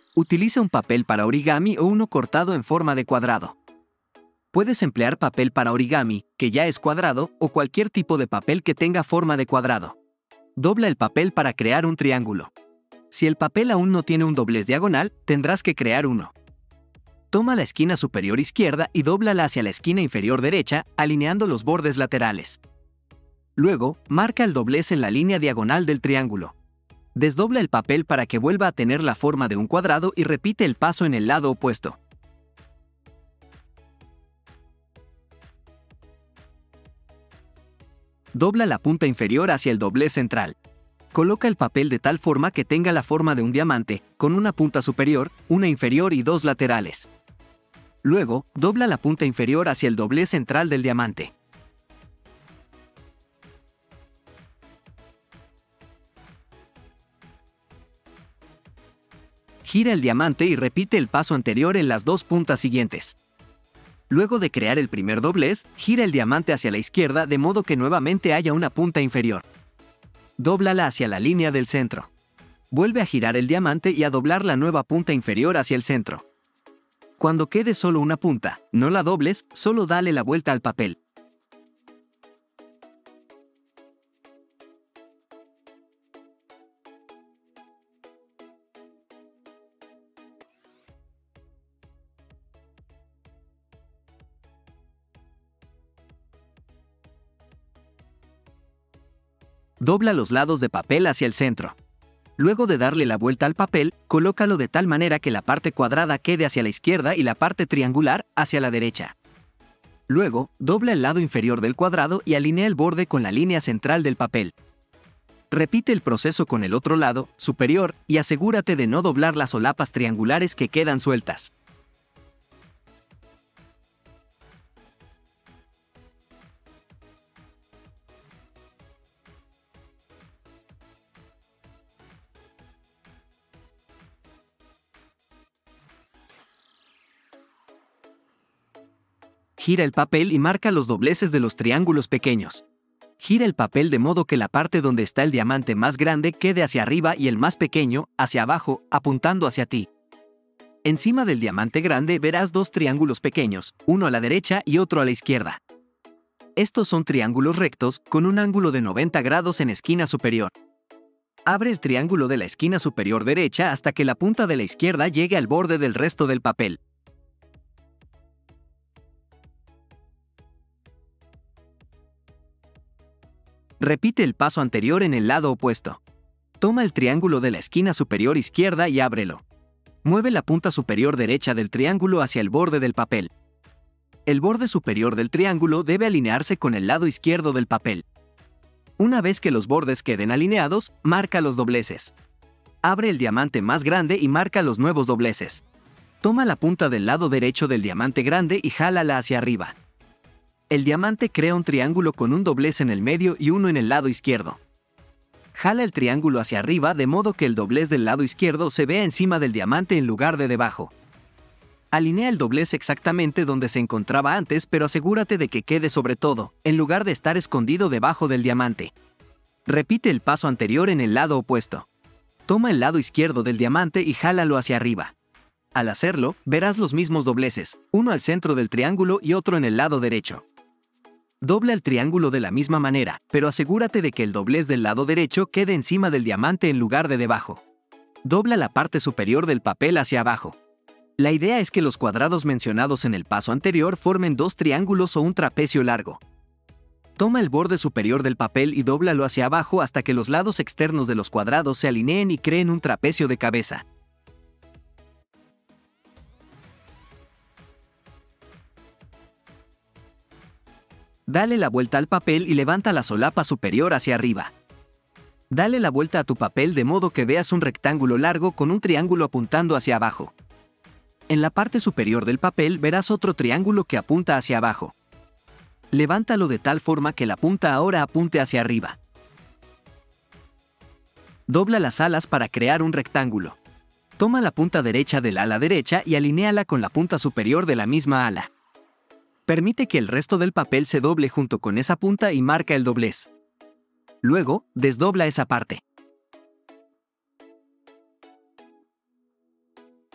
Utiliza un papel para origami o uno cortado en forma de cuadrado. Puedes emplear papel para origami, que ya es cuadrado, o cualquier tipo de papel que tenga forma de cuadrado. Dobla el papel para crear un triángulo. Si el papel aún no tiene un doblez diagonal, tendrás que crear uno. Toma la esquina superior izquierda y dóblala hacia la esquina inferior derecha, alineando los bordes laterales. Luego, marca el doblez en la línea diagonal del triángulo. Desdobla el papel para que vuelva a tener la forma de un cuadrado y repite el paso en el lado opuesto. Dobla la punta inferior hacia el doblez central. Coloca el papel de tal forma que tenga la forma de un diamante, con una punta superior, una inferior y dos laterales. Luego, dobla la punta inferior hacia el doblez central del diamante. Gira el diamante y repite el paso anterior en las dos puntas siguientes. Luego de crear el primer doblez, gira el diamante hacia la izquierda de modo que nuevamente haya una punta inferior. Dóblala hacia la línea del centro. Vuelve a girar el diamante y a doblar la nueva punta inferior hacia el centro. Cuando quede solo una punta, no la dobles, solo dale la vuelta al papel. Dobla los lados de papel hacia el centro. Luego de darle la vuelta al papel, colócalo de tal manera que la parte cuadrada quede hacia la izquierda y la parte triangular hacia la derecha. Luego, dobla el lado inferior del cuadrado y alinea el borde con la línea central del papel. Repite el proceso con el otro lado, superior, y asegúrate de no doblar las solapas triangulares que quedan sueltas. Gira el papel y marca los dobleces de los triángulos pequeños. Gira el papel de modo que la parte donde está el diamante más grande quede hacia arriba y el más pequeño, hacia abajo, apuntando hacia ti. Encima del diamante grande verás dos triángulos pequeños, uno a la derecha y otro a la izquierda. Estos son triángulos rectos, con un ángulo de 90 grados en esquina superior. Abre el triángulo de la esquina superior derecha hasta que la punta de la izquierda llegue al borde del resto del papel. Repite el paso anterior en el lado opuesto. Toma el triángulo de la esquina superior izquierda y ábrelo. Mueve la punta superior derecha del triángulo hacia el borde del papel. El borde superior del triángulo debe alinearse con el lado izquierdo del papel. Una vez que los bordes queden alineados, marca los dobleces. Abre el diamante más grande y marca los nuevos dobleces. Toma la punta del lado derecho del diamante grande y jálala hacia arriba. El diamante crea un triángulo con un doblez en el medio y uno en el lado izquierdo. Jala el triángulo hacia arriba de modo que el doblez del lado izquierdo se vea encima del diamante en lugar de debajo. Alinea el doblez exactamente donde se encontraba antes, pero asegúrate de que quede sobre todo, en lugar de estar escondido debajo del diamante. Repite el paso anterior en el lado opuesto. Toma el lado izquierdo del diamante y jálalo hacia arriba. Al hacerlo, verás los mismos dobleces, uno al centro del triángulo y otro en el lado derecho. Dobla el triángulo de la misma manera, pero asegúrate de que el doblez del lado derecho quede encima del diamante en lugar de debajo. Dobla la parte superior del papel hacia abajo. La idea es que los cuadrados mencionados en el paso anterior formen dos triángulos o un trapecio largo. Toma el borde superior del papel y dóblalo hacia abajo hasta que los lados externos de los cuadrados se alineen y creen un trapecio de cabeza. Dale la vuelta al papel y levanta la solapa superior hacia arriba. Dale la vuelta a tu papel de modo que veas un rectángulo largo con un triángulo apuntando hacia abajo. En la parte superior del papel verás otro triángulo que apunta hacia abajo. Levántalo de tal forma que la punta ahora apunte hacia arriba. Dobla las alas para crear un rectángulo. Toma la punta derecha del ala derecha y alinéala con la punta superior de la misma ala. Permite que el resto del papel se doble junto con esa punta y marca el doblez. Luego, desdobla esa parte.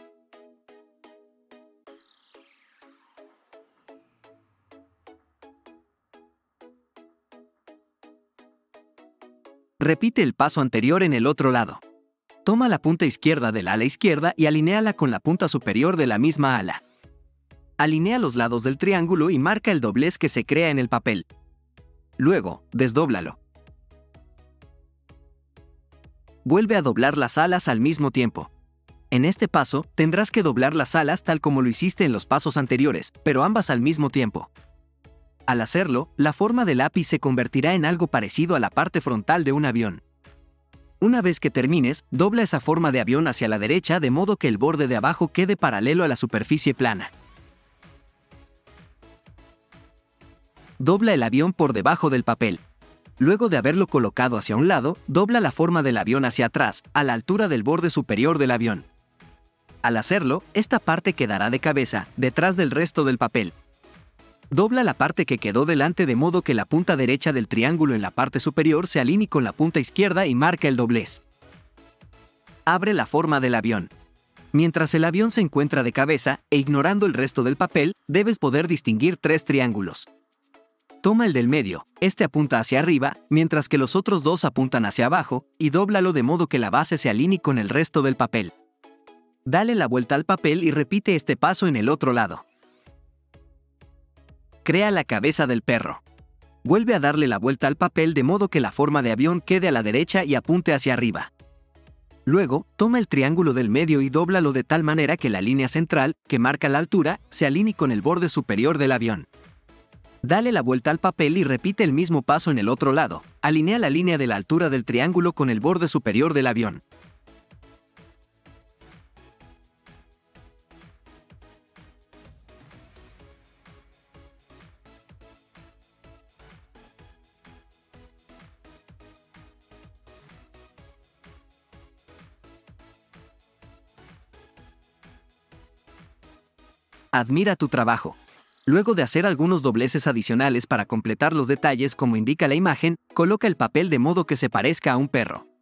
Repite el paso anterior en el otro lado. Toma la punta izquierda del ala izquierda y alinéala con la punta superior de la misma ala. Alinea los lados del triángulo y marca el doblez que se crea en el papel. Luego, desdóblalo. Vuelve a doblar las alas al mismo tiempo. En este paso, tendrás que doblar las alas tal como lo hiciste en los pasos anteriores, pero ambas al mismo tiempo. Al hacerlo, la forma del lápiz se convertirá en algo parecido a la parte frontal de un avión. Una vez que termines, dobla esa forma de avión hacia la derecha de modo que el borde de abajo quede paralelo a la superficie plana. Dobla el avión por debajo del papel. Luego de haberlo colocado hacia un lado, dobla la forma del avión hacia atrás, a la altura del borde superior del avión. Al hacerlo, esta parte quedará de cabeza, detrás del resto del papel. Dobla la parte que quedó delante de modo que la punta derecha del triángulo en la parte superior se alinee con la punta izquierda y marca el doblez. Abre la forma del avión. Mientras el avión se encuentra de cabeza, e ignorando el resto del papel, debes poder distinguir 3 triángulos. Toma el del medio, este apunta hacia arriba, mientras que los otros 2 apuntan hacia abajo, y dóblalo de modo que la base se alinee con el resto del papel. Dale la vuelta al papel y repite este paso en el otro lado. Crea la cabeza del perro. Vuelve a darle la vuelta al papel de modo que la forma de avión quede a la derecha y apunte hacia arriba. Luego, toma el triángulo del medio y dóblalo de tal manera que la línea central, que marca la altura, se alinee con el borde superior del avión. Dale la vuelta al papel y repite el mismo paso en el otro lado. Alinea la línea de la altura del triángulo con el borde superior del avión. Admira tu trabajo. Luego de hacer algunos dobleces adicionales para completar los detalles como indica la imagen, coloca el papel de modo que se parezca a un perro.